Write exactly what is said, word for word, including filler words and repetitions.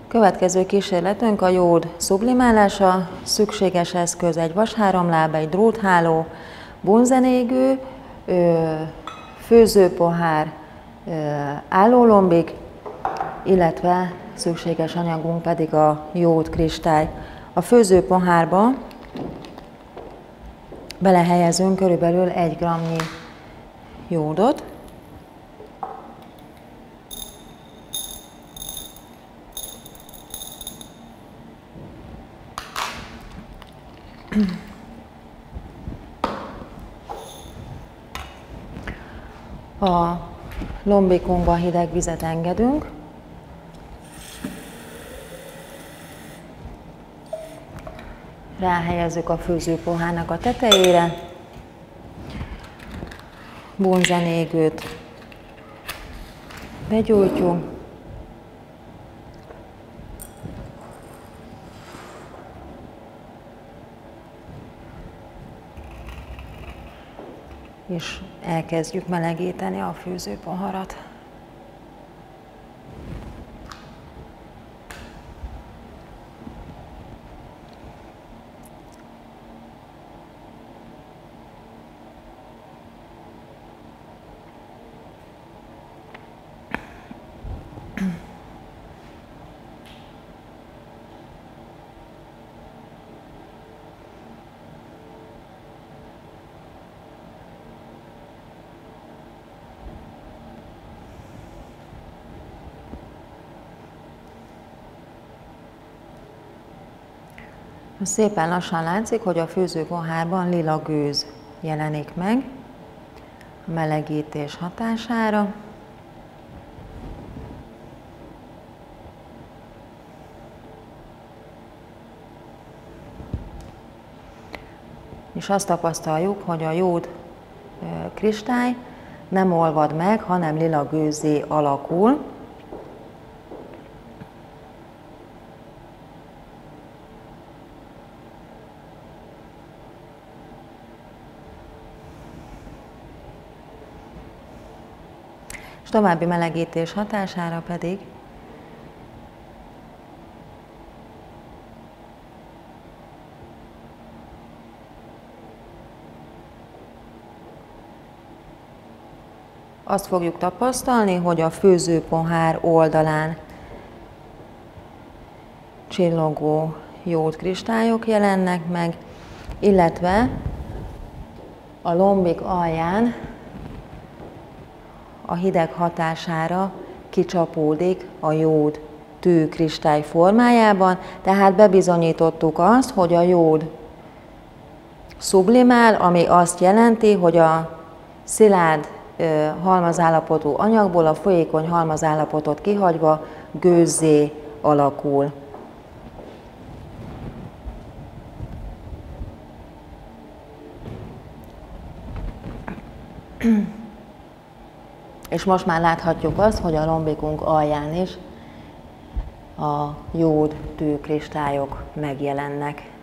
Következő kísérletünk a jód sublimálása. Szükséges eszköz egy vasháromláb, egy drótháló, bunzenégő, főzőpohár, állólombik, illetve szükséges anyagunk pedig a jód kristály. A főzőpohárba belehelyezünk körülbelül egy grammnyi jódot. A lombikunkba hideg vizet engedünk. Ráhelyezzük a főzőpohárnak a tetejére. Bunzenégőt begyújtjuk. És elkezdjük melegíteni a főzőpoharat. Szépen lassan látszik, hogy a főzőpohárban lila gőz jelenik meg a melegítés hatására. És azt tapasztaljuk, hogy a jód kristály nem olvad meg, hanem lila gőzzé alakul. És további melegítés hatására pedig azt fogjuk tapasztalni, hogy a főzőpohár oldalán csillogó jódkristályok jelennek meg, illetve a lombik alján a hideg hatására kicsapódik a jód tűkristály formájában, tehát bebizonyítottuk azt, hogy a jód sublimál, ami azt jelenti, hogy a szilárd halmazállapotú anyagból a folyékony halmazállapotot kihagyva gőzzé alakul. És most már láthatjuk azt, hogy a lombikunk alján is a jód tűkristályok megjelennek.